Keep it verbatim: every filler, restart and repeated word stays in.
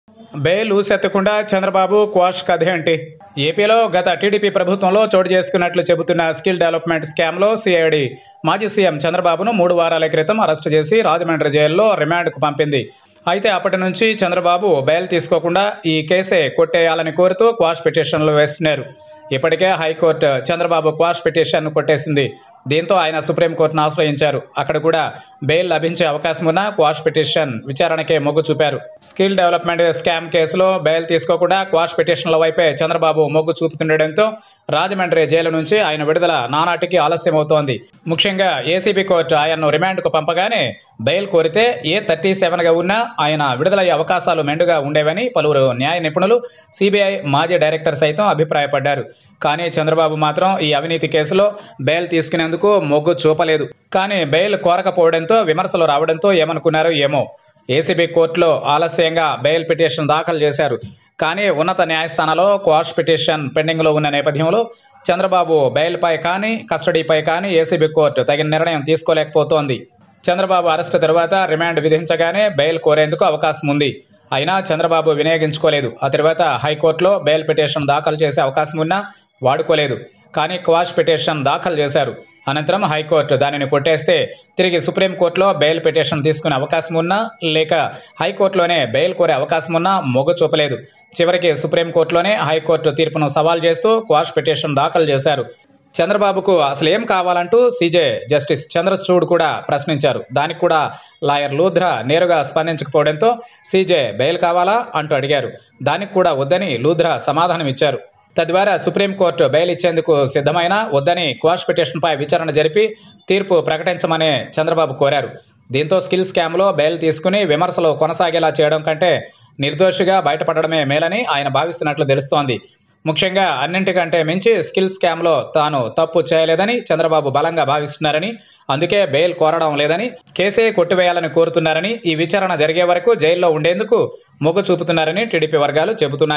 Bail ఊసెత్తకుండా Chandrababu quash కథ ఏంటి? ఏపీలో గత టీడీపీ ప్రభుత్వంలో చోటు చేసుకున్నట్లు చెబుతున్న స్కిల్ డెవలప్మెంట్ స్కామ్లో సిఐడి మాజీ సీఎం చంద్రబాబును మూడు వారాల క్రితం అరెస్టు చేసి రాజమండ్రి జైల్లో రిమాండ్కు పంపింది. అయితే అప్పటి నుంచి చంద్రబాబు బెయిల్ తీసుకోకుండా ఈ కేసే కొట్టేయాలని కోరుతూ క్వాష్ పిటిషన్లు వేస్తున్నారు. ఇప్పటికే హైకోర్టు చంద్రబాబు క్వాష్ పిటిషన్ను కొట్టేసింది. దీంతో ఆయన సుప్రీంకోర్టును ఆశ్రయించారు. అక్కడ కూడా బెయిల్ లభించే అవకాశం ఉన్న క్వాష్ పిటిషన్ విచారణకే మొగ్గు చూపారు. స్కిల్ డెవలప్మెంట్ స్కామ్ కేసులో బెయిల్ తీసుకోకుండా క్వాష్ పిటిషన్ల వైపే చంద్రబాబు మొగ్గు చూపుతుండటంతో రాజమండ్రి జైలు నుంచి ఆయన విడుదల నానాటికి ఆలస్యమవుతోంది. ముఖ్యంగా ఏసీబీ కోర్టు ఆయన్ను రిమాండ్కు పంపగానే బెయిల్ కోరితే ఏ థర్టీ సెవెన్గా ఉన్నా ఆయన విడుదలయ్యే అవకాశాలు మెండుగా ఉండేవని పలువురు న్యాయ నిపుణులు, సిబిఐ మాజీ డైరెక్టర్ సైతం అభిప్రాయపడ్డారు. కానీ చంద్రబాబు మాత్రం ఈ అవినీతి కేసులో బెయిల్ తీసుకునేందుకు మొగ్గు చూపలేదు. కానీ బెయిల్ కోరకపోవడంతో విమర్శలు రావడంతో ఏమనుకున్నారో ఏమో ఏసీబీ కోర్టులో ఆలస్యంగా బెయిల్ పిటిషన్ దాఖలు చేశారు. కానీ ఉన్నత న్యాయస్థానంలో క్వాష్ పిటిషన్ పెండింగ్లో ఉన్న నేపథ్యంలో చంద్రబాబు బెయిల్పై కానీ కస్టడీపై కానీ ఏసీబీ కోర్టు తగిన నిర్ణయం తీసుకోలేకపోతోంది. చంద్రబాబు అరెస్టు తర్వాత రిమాండ్ విధించగానే బెయిల్ కోరేందుకు అవకాశం ఉంది. అయినా చంద్రబాబు వినియోగించుకోలేదు. ఆ తర్వాత హైకోర్టులో బెయిల్ పిటిషన్ దాఖలు చేసే అవకాశం ఉన్నా వాడుకోలేదు. కానీ క్వాష్ పిటిషన్ దాఖలు చేశారు. అనంతరం హైకోర్టు దానిని కొట్టేస్తే తిరిగి సుప్రీంకోర్టులో బెయిల్ పిటిషన్ తీసుకునే అవకాశం ఉన్నా, లేక హైకోర్టులోనే బెయిల్ కోరే అవకాశం ఉన్నా మొగ్గు చూపలేదు. చివరికి సుప్రీంకోర్టులోనే హైకోర్టు తీర్పును సవాల్ చేస్తూ క్వాష్ పిటిషన్ దాఖలు చేశారు. చంద్రబాబుకు అసలు ఏం కావాలంటూ సీజే జస్టిస్ చంద్రచూడ్ కూడా ప్రశ్నించారు. దానికి కూడా లాయర్ లూథ్రా నేరుగా స్పందించకపోవడంతో సీజే బెయిల్ కావాలా అంటూ అడిగారు. దానికి కూడా వద్దని లూథ్రా సమాధానం ఇచ్చారు. తద్వారా సుప్రీంకోర్టు బెయిల్ ఇచ్చేందుకు సిద్ధమైనా వద్దని క్వాష్ పిటిషన్పై విచారణ జరిపి తీర్పు ప్రకటించమని చంద్రబాబు కోరారు. దీంతో స్కిల్ స్కామ్లో బెయిల్ తీసుకుని విమర్శలు కొనసాగేలా చేయడం కంటే నిర్దోషిగా బయటపడడమే మేలని ఆయన భావిస్తున్నట్లు తెలుస్తోంది. ముఖ్యంగా అన్నింటికంటే మించి స్కిల్ స్కామ్లో తాను తప్పు చేయలేదని చంద్రబాబు బలంగా భావిస్తున్నారని, అందుకే బెయిల్ కోరడం లేదని, కేసే కొట్టివేయాలని కోరుతున్నారని, ఈ విచారణ జరిగే వరకు జైల్లో ఉండేందుకు మొగ్గు చూపుతున్నారని టీడీపీ వర్గాలు చెబుతున్నాయి.